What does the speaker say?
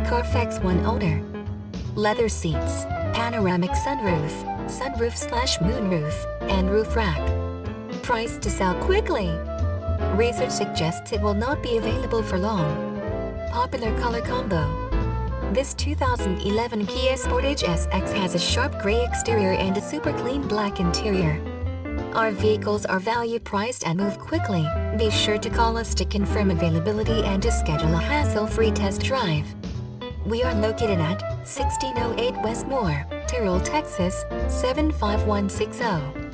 CARFAX One Owner. Leather seats, panoramic sunroof, sunroof/moonroof, and roof rack. Price to sell quickly. Research suggests it will not be available for long. Popular color combo. This 2011 Kia Sportage SX has a sharp gray exterior and a super clean black interior. Our vehicles are value priced and move quickly. Be sure to call us to confirm availability and to schedule a hassle-free test drive. We are located at 1608 West Moore, Terrell, Texas 75160.